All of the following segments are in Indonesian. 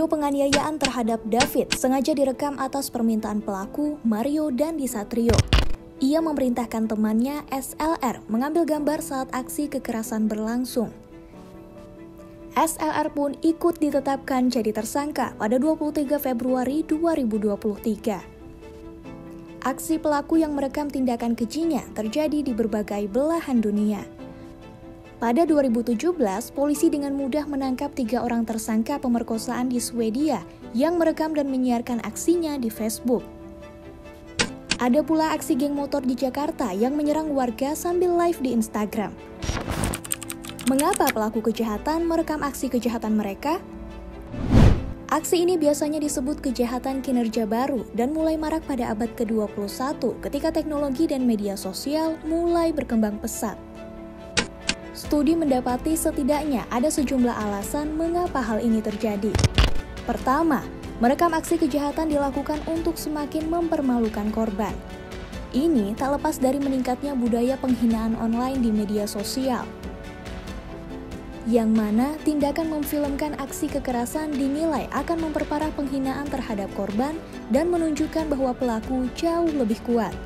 Video penganiayaan terhadap David sengaja direkam atas permintaan pelaku Mario Dandisatrio. Ia memerintahkan temannya SLR mengambil gambar saat aksi kekerasan berlangsung. SLR pun ikut ditetapkan jadi tersangka pada 23 Februari 2023. Aksi pelaku yang merekam tindakan kejinya terjadi di berbagai belahan dunia. Pada 2017, polisi dengan mudah menangkap 3 orang tersangka pemerkosaan di Swedia yang merekam dan menyiarkan aksinya di Facebook. Ada pula aksi geng motor di Jakarta yang menyerang warga sambil live di Instagram. Mengapa pelaku kejahatan merekam aksi kejahatan mereka? Aksi ini biasanya disebut kejahatan kinerja baru dan mulai marak pada abad ke-21 ketika teknologi dan media sosial mulai berkembang pesat. Studi mendapati setidaknya ada sejumlah alasan mengapa hal ini terjadi. Pertama, merekam aksi kejahatan dilakukan untuk semakin mempermalukan korban. Ini tak lepas dari meningkatnya budaya penghinaan online di media sosial, yang mana tindakan memfilmkan aksi kekerasan dinilai akan memperparah penghinaan terhadap korban dan menunjukkan bahwa pelaku jauh lebih kuat.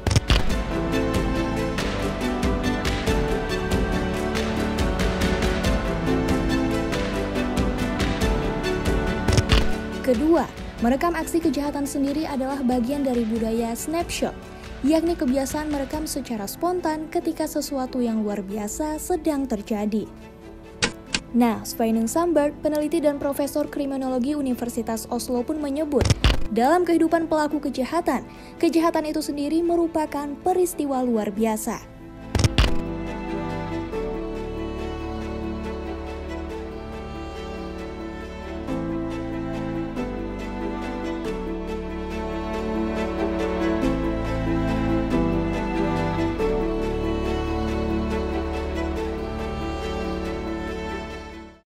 Kedua, merekam aksi kejahatan sendiri adalah bagian dari budaya snapshot, yakni kebiasaan merekam secara spontan ketika sesuatu yang luar biasa sedang terjadi. Nah, Sveinung Sandberg, peneliti dan profesor kriminologi Universitas Oslo pun menyebut, dalam kehidupan pelaku kejahatan, kejahatan itu sendiri merupakan peristiwa luar biasa.